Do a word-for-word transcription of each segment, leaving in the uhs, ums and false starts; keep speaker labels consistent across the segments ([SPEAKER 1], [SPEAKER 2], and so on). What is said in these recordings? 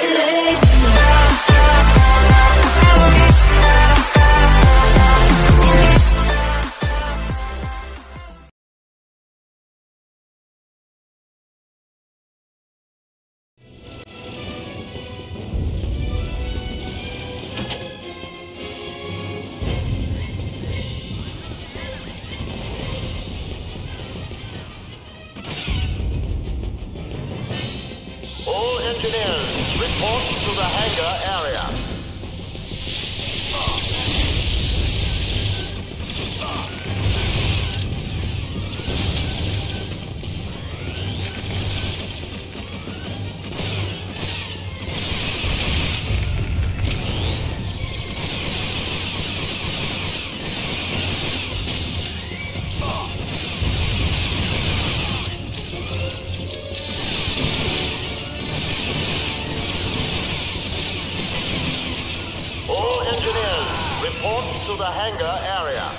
[SPEAKER 1] Engineers, report to the hangar area. Report to the hangar area.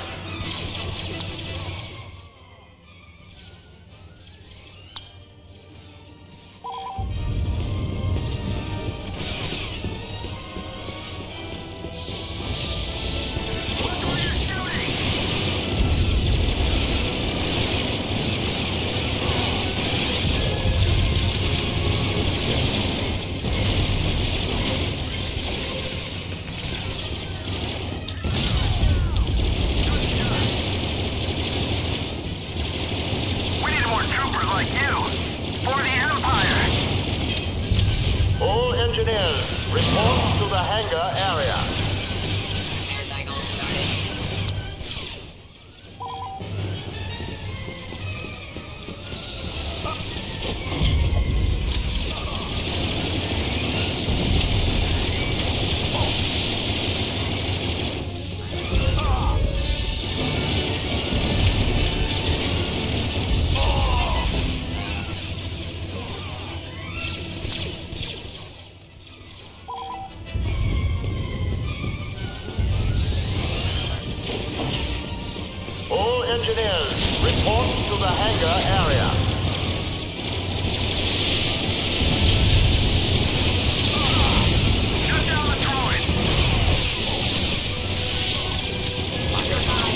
[SPEAKER 1] Engineers, report to the hangar area.
[SPEAKER 2] Air cycle started.
[SPEAKER 1] Engineers, report to the hangar area.
[SPEAKER 3] Shut down the droid!
[SPEAKER 2] Watch your side.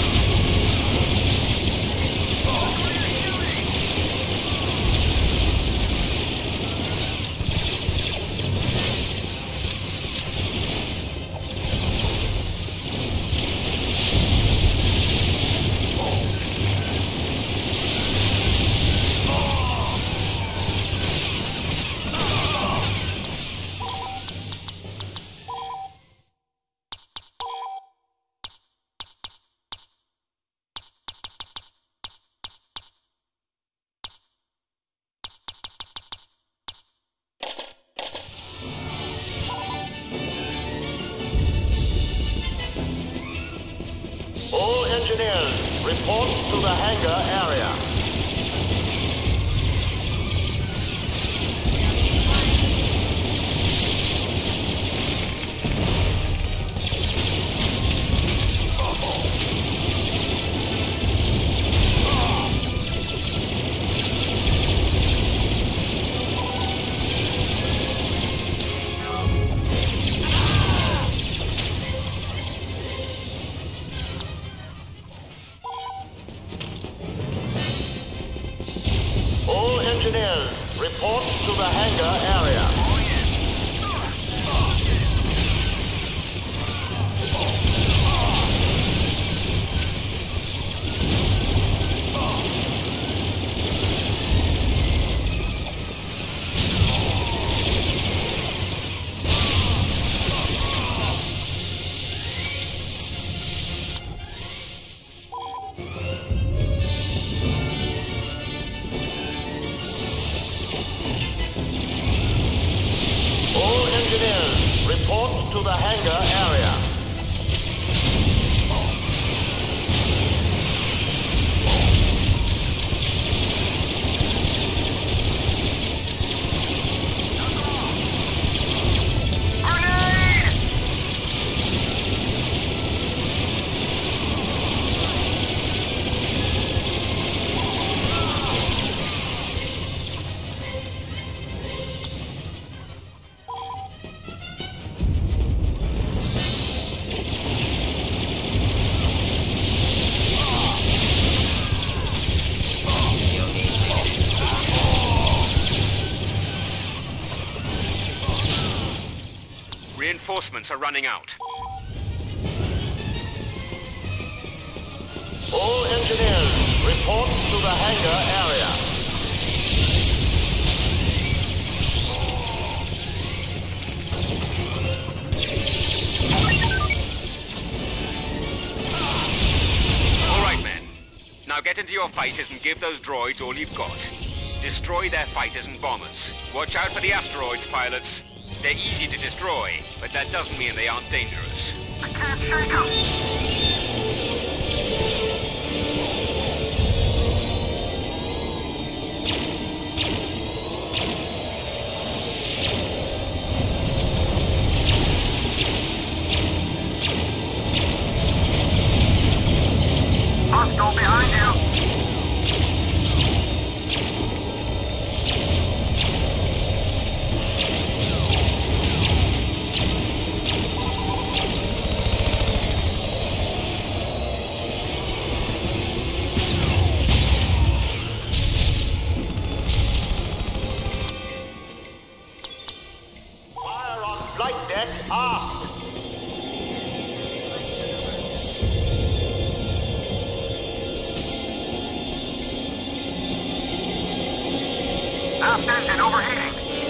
[SPEAKER 1] All engineers, report to the hangar area. All engineers, report to the hangar area. Engineers, report to the hangar area.
[SPEAKER 3] reinforcements are running out.
[SPEAKER 1] All engineers, report to the hangar area.
[SPEAKER 3] Now get into your fighters and give those droids all you've got. Destroy their fighters and bombers. Watch out for the asteroids, pilots. They're easy to destroy, but that doesn't mean they aren't dangerous.
[SPEAKER 4] I can't shake them! Hostile behind you!
[SPEAKER 1] Fire on flight deck aft.
[SPEAKER 4] Aft engine overheating.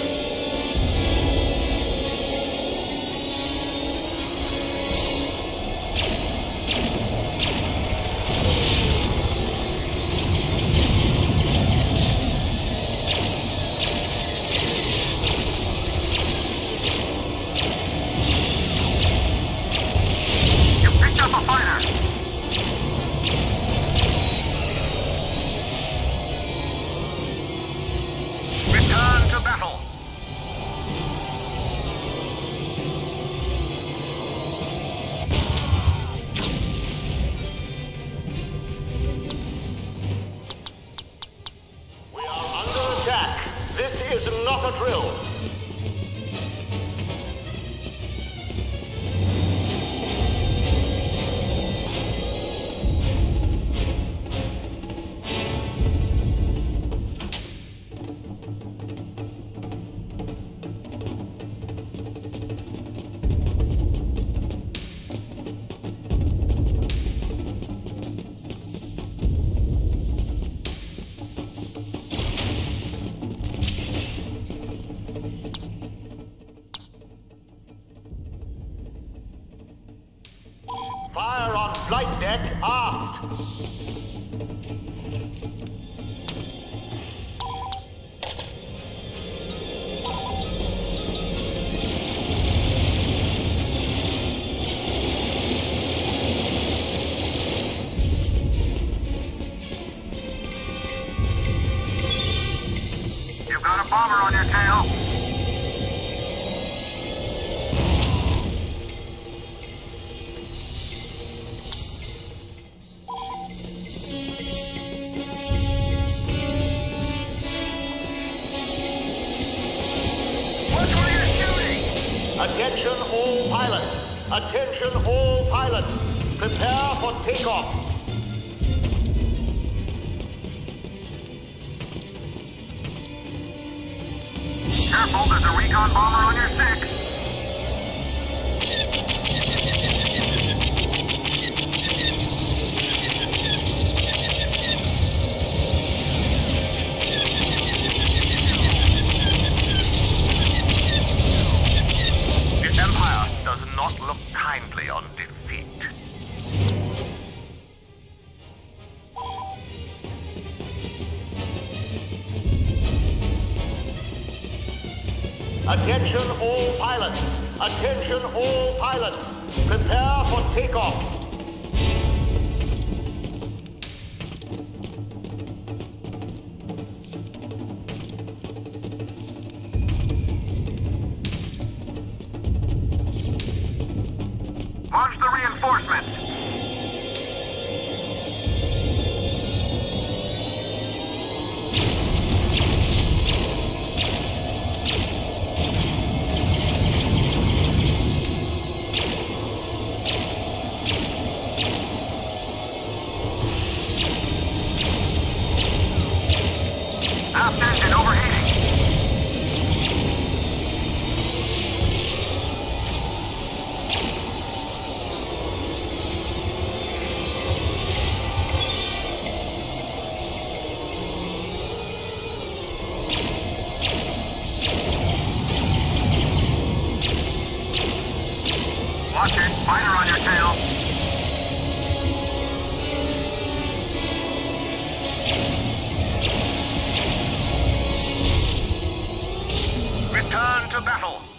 [SPEAKER 4] You picked up a fighter. Return to battle.
[SPEAKER 1] We are under attack. This is not a drill. Fire on flight deck aft.
[SPEAKER 4] You've got a bomber on your tail. Watch where you're shooting!
[SPEAKER 1] Attention all pilots. Attention all pilots. Prepare for takeoff.
[SPEAKER 4] Careful, there's a recon bomber on your six. The Empire does not look kindly on defeat.
[SPEAKER 1] Attention all pilots. Attention all pilots. Prepare for takeoff.
[SPEAKER 4] Launch the reinforcements. to battle.